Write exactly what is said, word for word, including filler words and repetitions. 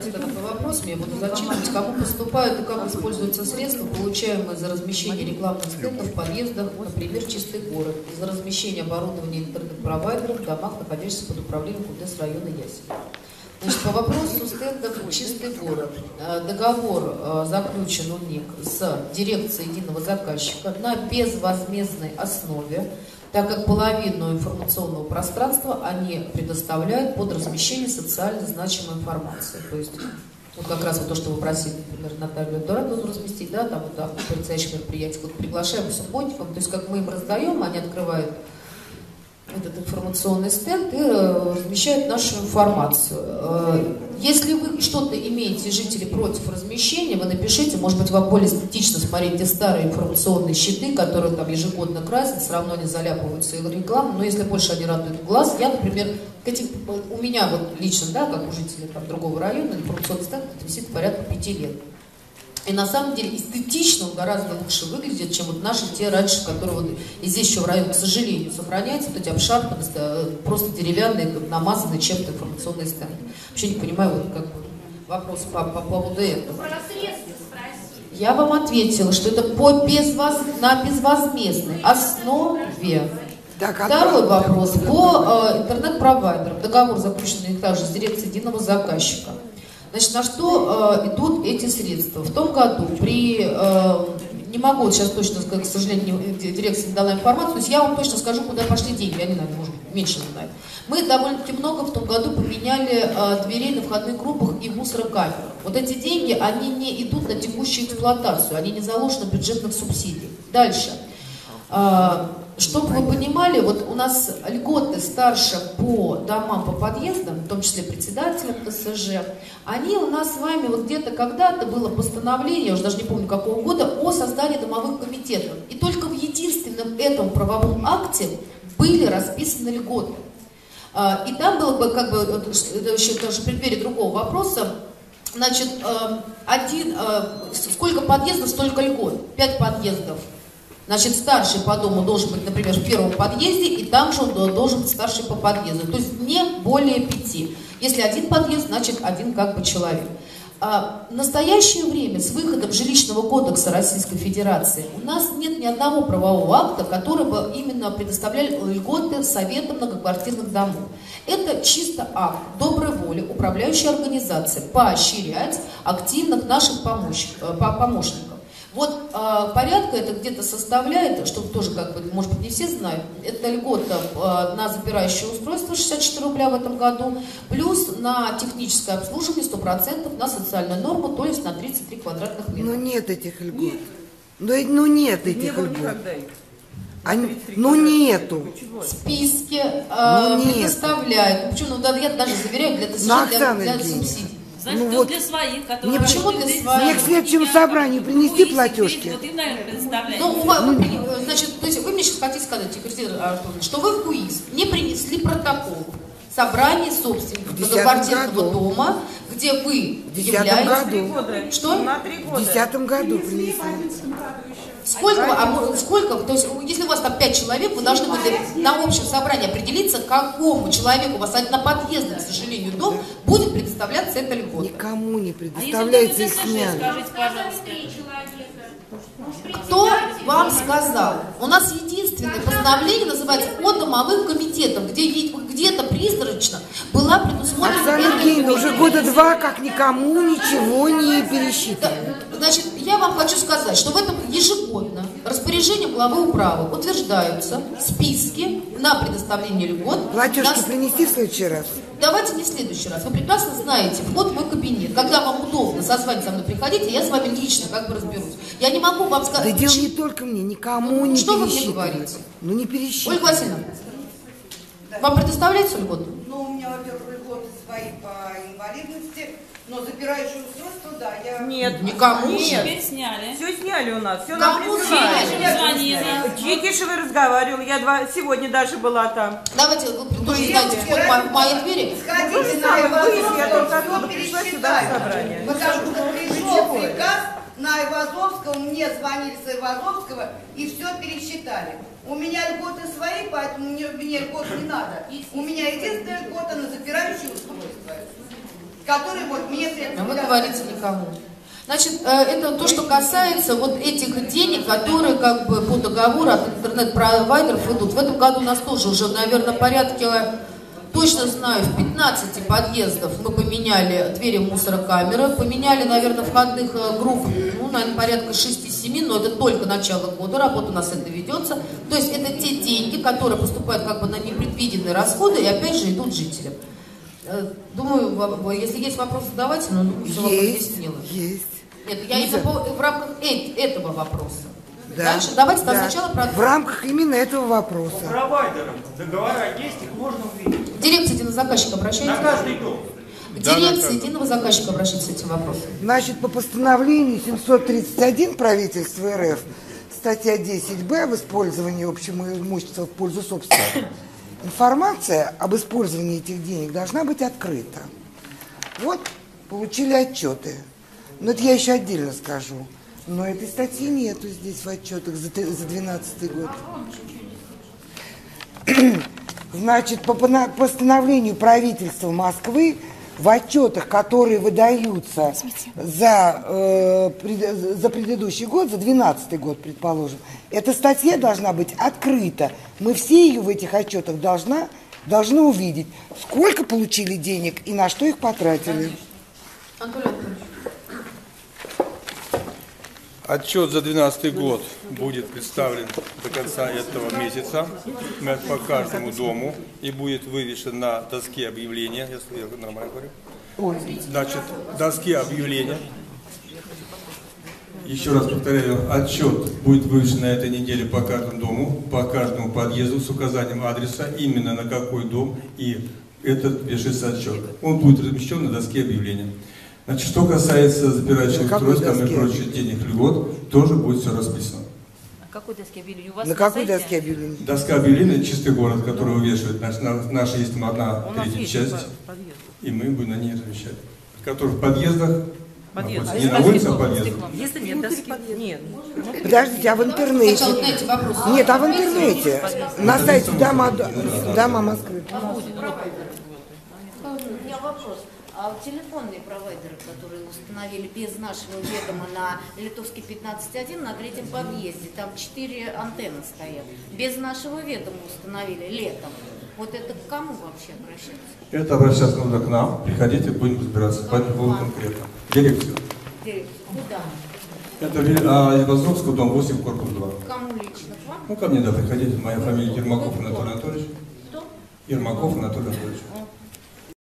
давайте тогда по вопросам я буду зачитывать, кому поступают и как используются средства, получаемые за размещение рекламных стендов в подъездах, например, Чистый город, и за размещение оборудования интернет-провайдеров в домах, находящихся под управлением КУДС района Ясень. Значит, по вопросу стендов «Чистый город». Договор заключен у них с дирекцией единого заказчика на безвозмездной основе, так как половину информационного пространства они предоставляют под размещение социально значимой информации. То есть, вот как раз вот то, что вы просили, например, Наталью Дуракову разместить, да, там вот да, предстоящих мероприятий, вот приглашаем субботникам, то есть как мы им раздаем, они открывают этот информационный стенд и размещают нашу информацию. Если вы что-то имеете, жители, против размещения, вы напишите, может быть, вам более эстетично смотреть те старые информационные щиты, которые там ежегодно красят, все равно не заляпываются и рекламу, но если больше они радуют глаз, я, например, к этим, у меня вот лично, да, как у жителей там, другого района, информационный стенд висит порядка пяти лет. И на самом деле эстетично он гораздо лучше выглядит, чем вот наши те раньше, которые вот и здесь еще в районе, к сожалению, сохраняются, вот эти обшарпанные, просто деревянные, намазанные чем-то информационные стенды. Вообще не понимаю, вот как бы вопрос по, по поводу этого. Я вам ответила, что это по безвоз... на безвозмездной основе. Так, второй вопрос по э, интернет-провайдерам. Договор заключен также с дирекцией единого заказчика. Значит, на что э, идут эти средства? В том году при, э, не могу сейчас точно сказать, к сожалению, дирекция не дала информацию, то есть я вам точно скажу, куда пошли деньги, они, наверное, может быть, меньше не знают. Мы довольно-таки много в том году поменяли э, дверей на входных группах и мусорокамерах. Вот эти деньги, они не идут на текущую эксплуатацию, они не заложены в бюджетных субсидий. Дальше. Э, Чтобы вы понимали, вот у нас льготы старше по домам, по подъездам, в том числе председателям ТСЖ, они у нас с вами, вот где-то когда-то было постановление, я уже даже не помню какого года, о создании домовых комитетов. И только в единственном этом правовом акте были расписаны льготы. И там было бы, как бы, это еще тоже в преддверии другого вопроса, значит, один, сколько подъездов, столько льгот, пять подъездов. Значит, старший по дому должен быть, например, в первом подъезде, и там же он должен быть старший по подъезду. То есть не более пяти. Если один подъезд, значит один как бы человек. А в настоящее время с выходом Жилищного кодекса Российской Федерации у нас нет ни одного правового акта, который бы именно предоставляли льготы советам многоквартирных домов. Это чисто акт доброй воли управляющей организации поощрять активных наших помощников. Вот э, порядка это где-то составляет, чтобы тоже, как бы, может быть, не все знают, это льгота э, на запирающее устройство шестьдесят четыре рубля в этом году, плюс на техническое обслуживание сто процентов на социальную норму, то есть на тридцать три квадратных метра. Ну нет этих льгот. Нет. Ну, ну нет этих не льгот. Они, ну нету. В списке э, ну, предоставляют. Почему? Ну, да, я даже заверяю, для, для, для, для субсидий. Значит, ну, вот для своих, которые... Не почему для своих? Мне к следующему собранию принести платежки. Вот им, наверное, предоставляют. Ну, вы, значит, то есть вы мне сейчас хотите сказать, Екатерина Артуровна, что вы в КУИС не принесли протокол собрания собственников многоквартирного дома, где вы являетесь... Году. Что? На три года. В десятом году принесли. Сколько, а, сколько, то есть, если у вас там пять человек, вы должны будете на общем собрании определиться, какому человеку, у вас на подъезде, к сожалению, дом, будет предоставляться эта льгота. Никому не предоставляется, их сняли. Скажите, пожалуйста. Кто вам сказал? У нас единственное постановление называется «О домовых комитетах», где где-то призрачно была предусмотрена... Оксана Евгеньевна, уже года два как никому ничего не пересчитывают. Значит, я вам хочу сказать, что в этом ежегодно распоряжением главы управы утверждаются списки на предоставление льгот. Платежки на... принести в следующий раз? Давайте не в следующий раз. Вы прекрасно знаете, вход в мой кабинет. Когда вам удобно созвать со мной, приходите, я с вами лично как бы разберусь. Я не могу вам сказать... Да дело не только мне, никому не Что пересчитывать. Что вы мне говорите? Ну не пересчитывать. Ольга Васильевна, да. Вам предоставляется льгота? Ну, у меня, во-первых, льготы свои по инвалидности, но запирающее устройство, да, я... Нет, никому. Нет. Теперь сняли. Все сняли у нас, все нам присылали. Чикишева разговаривала, я два, сегодня даже была там. Давайте, вы тоже знаете, вход в мои двери. Сходите на Айвазовского, я только оттуда пришла сюда в собрание. Потому что пришел приказ на Айвазовского, мне звонили с Айвазовского и все пересчитали. У меня льготы свои, поэтому мне, мне льгот не надо. У меня единственная льгота на запирающее устройство, который вот мне... Мы говорится, никому. Значит, это то, что касается вот этих денег, которые как бы по договору от интернет-провайдеров идут. В этом году у нас тоже уже, наверное, порядке, точно знаю, в пятнадцати подъездов мы поменяли двери мусорокамеры, поменяли, наверное, входных групп, ну, наверное, порядка шести-семи, но это только начало года, работа у нас это ведется. То есть это те деньги, которые поступают как бы на непредвиденные расходы и опять же идут жителям. Думаю, если есть вопросы, задавайте, но все вам объяснила. Есть. Нет, я именно в рамках этого вопроса. Да, дальше давайте да. сначала про... В рамках именно этого вопроса. По провайдерам договора есть, их можно увидеть. Дирекция единого заказчика обращается? На каждый дом. К дирекции единого заказчика обращается с этим вопросом. Значит, по постановлению семьсот тридцать один правительства РФ, статья десять бэ об использовании общего имущества в пользу собственника, информация об использовании этих денег должна быть открыта. Вот, получили отчеты. Но это я еще отдельно скажу. Но этой статьи нету здесь в отчетах за двенадцатый год. Значит, по постановлению правительства Москвы в отчетах, которые выдаются за, э, пред, за предыдущий год, за двенадцатый год, предположим, эта статья должна быть открыта. Мы все ее в этих отчетах должна, должны увидеть, сколько получили денег и на что их потратили. Анатолий Анатольевич. Отчет за две тысячи двенадцатый год будет представлен до конца этого месяца по каждому дому и будет вывешен на доске объявления, если я нормально говорю. Значит, доски объявления. Еще раз повторяю, отчет будет вывешен на этой неделе по каждому дому, по каждому подъезду с указанием адреса, именно на какой дом, и этот пишется отчет. Он будет размещен на доске объявления. Значит, что касается запирающих устройств и прочих денег льгот, тоже будет все расписано. На какой доске объявлений? У вас на какой доске объявлений? Доска объявлений «Чистый город», который вывешивает. Значит, наша есть одна третья часть, и мы будем на ней размещать. Который в подъездах, Подъезд. не на улице, а в подъездах. Если нет доски, нет. Подождите, а в интернете? Сначала на эти вопросы. Нет, а в интернете? На сайте Дома, Дома Москвы. У меня вопрос. А телефонные провайдеры, которые установили без нашего ведома на Литовский пятнадцать один на третьем подъезде, там четыре антенны стоят, без нашего ведома установили летом. Вот это к кому вообще обращаться? Это обращаться нужно к нам. Приходите, будем разбираться по этому конкретно. Дирекцию. Директор, куда? Это а, Ивазовского, дом восемь, корпус два. Кому лично? К вам? Ну, ко мне, да, приходите. Моя фамилия Ермаков Анатолий Анатольевич. Кто? Ермаков Анатолий Анатольевич.